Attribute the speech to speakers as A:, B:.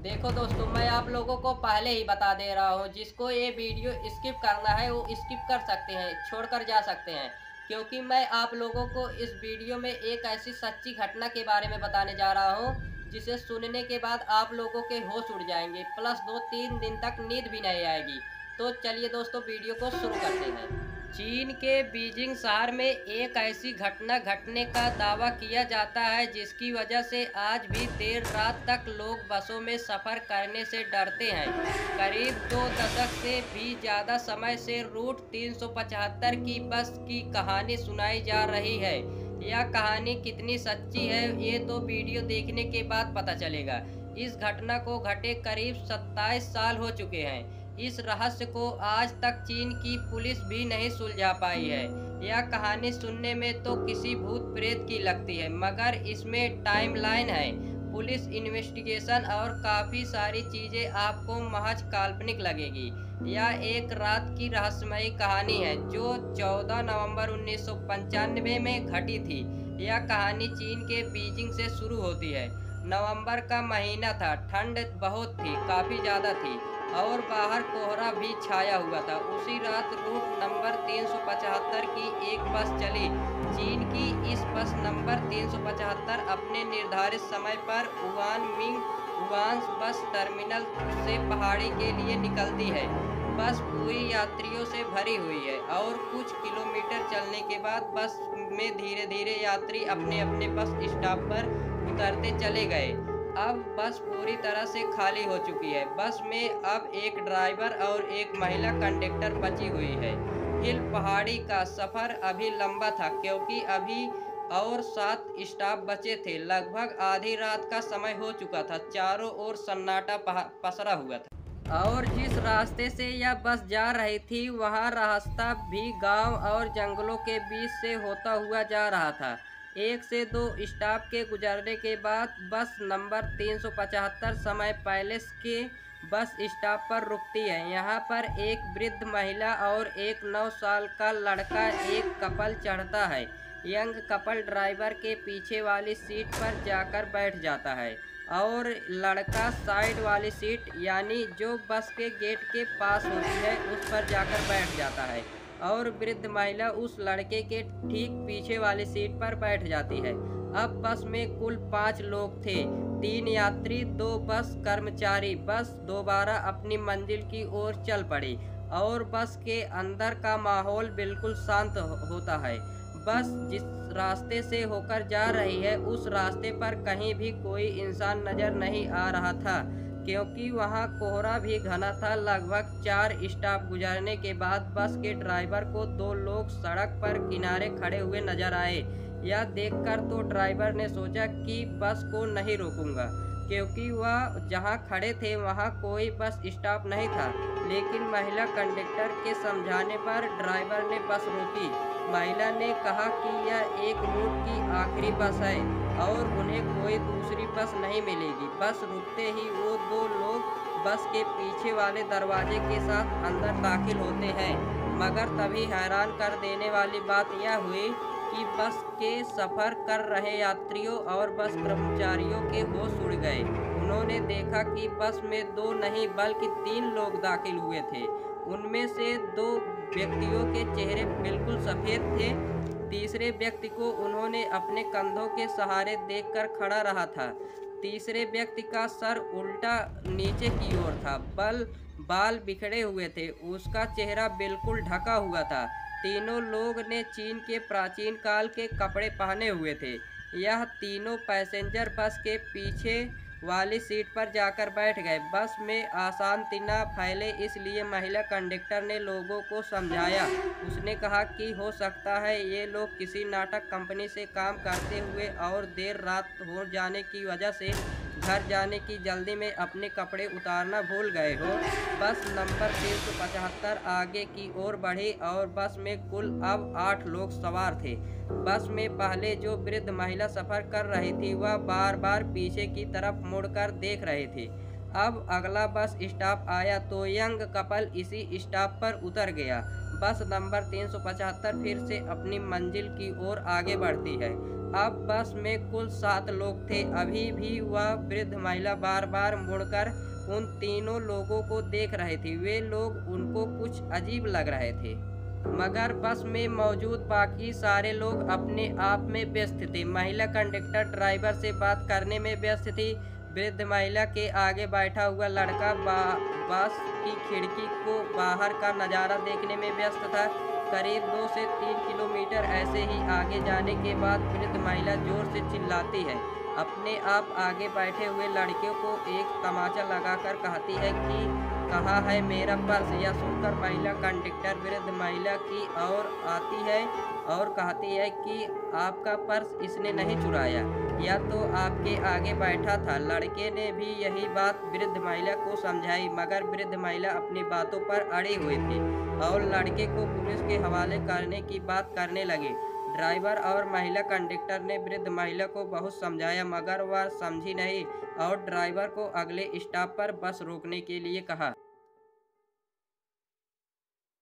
A: देखो दोस्तों, मैं आप लोगों को पहले ही बता दे रहा हूँ, जिसको ये वीडियो स्किप करना है वो स्किप कर सकते हैं, छोड़कर जा सकते हैं। क्योंकि मैं आप लोगों को इस वीडियो में एक ऐसी सच्ची घटना के बारे में बताने जा रहा हूँ, जिसे सुनने के बाद आप लोगों के होश उड़ जाएंगे, प्लस 2-3 दिन तक नींद भी नहीं आएगी। तो चलिए दोस्तों, वीडियो को शुरू करते हैं। चीन के बीजिंग शहर में एक ऐसी घटना घटने का दावा किया जाता है, जिसकी वजह से आज भी देर रात तक लोग बसों में सफ़र करने से डरते हैं। करीब 2 दशक से भी ज़्यादा समय से रूट 375 की बस की कहानी सुनाई जा रही है। यह कहानी कितनी सच्ची है, ये तो वीडियो देखने के बाद पता चलेगा। इस घटना को घटे करीब 27 साल हो चुके हैं। इस रहस्य को आज तक चीन की पुलिस भी नहीं सुलझा पाई है। यह कहानी सुनने में तो किसी भूत प्रेत की लगती है, मगर इसमें टाइमलाइन है, पुलिस इन्वेस्टिगेशन और काफ़ी सारी चीज़ें आपको महज काल्पनिक लगेगी। यह एक रात की रहस्यमयी कहानी है जो 14 नवंबर 1995 में घटी थी। यह कहानी चीन के बीजिंग से शुरू होती है। नवंबर का महीना था, ठंड बहुत थी, काफ़ी ज़्यादा थी और बाहर कोहरा भी छाया हुआ था। उसी रात रूट नंबर 375 की एक बस चली। चीन की इस बस नंबर 375 अपने निर्धारित समय पर वुआन बस टर्मिनल से पहाड़ी के लिए निकलती है। बस पूरी यात्रियों से भरी हुई है और कुछ किलोमीटर चलने के बाद बस में धीरे धीरे यात्री अपने अपने बस स्टॉप पर उतरते चले गए। अब बस पूरी तरह से खाली हो चुकी है। बस में अब एक ड्राइवर और एक महिला कंडक्टर बची हुई है। हिल पहाड़ी का सफ़र अभी लंबा था, क्योंकि अभी और 7 स्टॉप बचे थे। लगभग आधी रात का समय हो चुका था। चारों ओर सन्नाटा पसरा हुआ था और जिस रास्ते से यह बस जा रही थी, वहाँ रास्ता भी गांव और जंगलों के बीच से होता हुआ जा रहा था। 1 से 2 स्टॉप के गुजरने के बाद बस नंबर 375 समय पैलेस के बस स्टॉप पर रुकती है। यहाँ पर एक वृद्ध महिला और एक 9 साल का लड़का, एक कपल चढ़ता है। यंग कपल ड्राइवर के पीछे वाली सीट पर जाकर बैठ जाता है और लड़का साइड वाली सीट, यानी जो बस के गेट के पास होती है, उस पर जाकर बैठ जाता है और वृद्ध महिला उस लड़के के ठीक पीछे वाली सीट पर बैठ जाती है। अब बस में कुल 5 लोग थे, 3 यात्री, 2 बस कर्मचारी। बस दोबारा अपनी मंजिल की ओर चल पड़ी और बस के अंदर का माहौल बिल्कुल शांत होता है। बस जिस रास्ते से होकर जा रही है, उस रास्ते पर कहीं भी कोई इंसान नजर नहीं आ रहा था, क्योंकि वहां कोहरा भी घना था। लगभग 4 स्टॉप गुजरने के बाद बस के ड्राइवर को 2 लोग सड़क पर किनारे खड़े हुए नजर आए। यह देखकर तो ड्राइवर ने सोचा कि बस को नहीं रोकूंगा, क्योंकि वह जहां खड़े थे वहां कोई बस स्टॉप नहीं था। लेकिन महिला कंडक्टर के समझाने पर ड्राइवर ने बस रोकी। महिला ने कहा कि यह एक रूट की आखिरी बस है और उन्हें कोई दूसरी बस नहीं मिलेगी। बस रुकते ही वो 2 लोग बस के पीछे वाले दरवाजे के साथ अंदर दाखिल होते हैं। मगर तभी हैरान कर देने वाली बात यह हुई कि बस के सफ़र कर रहे यात्रियों और बस कर्मचारियों के होश उड़ गए। उन्होंने देखा कि बस में 2 नहीं बल्कि 3 लोग दाखिल हुए थे। उनमें से 2 व्यक्तियों के चेहरे बिल्कुल सफ़ेद थे। तीसरे व्यक्ति को उन्होंने अपने कंधों के सहारे देखकर खड़ा रहा था। तीसरे व्यक्ति का सर उल्टा नीचे की ओर था, बाल बिखरे हुए थे, उसका चेहरा बिल्कुल ढका हुआ था। तीनों लोग ने चीन के प्राचीन काल के कपड़े पहने हुए थे। यह तीनों पैसेंजर बस के पीछे वाली सीट पर जाकर बैठ गए। बस में अशांति न फैले इसलिए महिला कंडक्टर ने लोगों को समझाया। उसने कहा कि हो सकता है ये लोग किसी नाटक कंपनी से काम करते हुए और देर रात हो जाने की वजह से घर जाने की जल्दी में अपने कपड़े उतारना भूल गए हो। बस नंबर 375 आगे की ओर बढ़ी और बस में कुल अब 8 लोग सवार थे। बस में पहले जो वृद्ध महिला सफ़र कर रही थी, वह बार बार पीछे की तरफ मुड़कर देख रही थी। अब अगला बस स्टॉप आया तो यंग कपल इसी स्टॉप पर उतर गया। बस नंबर 375 फिर से अपनी मंजिल की ओर आगे बढ़ती है। अब बस में कुल 7 लोग थे। अभी भी वह वृद्ध महिला बार बार मुड़कर उन तीनों लोगों को देख रही थी। वे लोग उनको कुछ अजीब लग रहे थे, मगर बस में मौजूद बाकी सारे लोग अपने आप में व्यस्त थे। महिला कंडक्टर ड्राइवर से बात करने में व्यस्त थी। वृद्ध महिला के आगे बैठा हुआ लड़का बस की खिड़की को बाहर का नज़ारा देखने में व्यस्त था। करीब 2 से 3 किलोमीटर ऐसे ही आगे जाने के बाद वृद्ध महिला जोर से चिल्लाती है। अपने आप आगे बैठे हुए लड़के को एक तमाचा लगाकर कहती है कि कहाँ है मेरा पर्स। यह सुनकर महिला कंडक्टर वृद्ध महिला की ओर आती है और कहती है कि आपका पर्स इसने नहीं चुराया, यह तो आपके आगे बैठा था। लड़के ने भी यही बात वृद्ध महिला को समझाई, मगर वृद्ध महिला अपनी बातों पर अड़ी हुई थी और लड़के को पुलिस के हवाले करने की बात करने लगी। ड्राइवर और महिला कंडक्टर ने वृद्ध महिला को बहुत समझाया, मगर वह समझी नहीं और ड्राइवर को अगले स्टॉप पर बस रोकने के लिए कहा।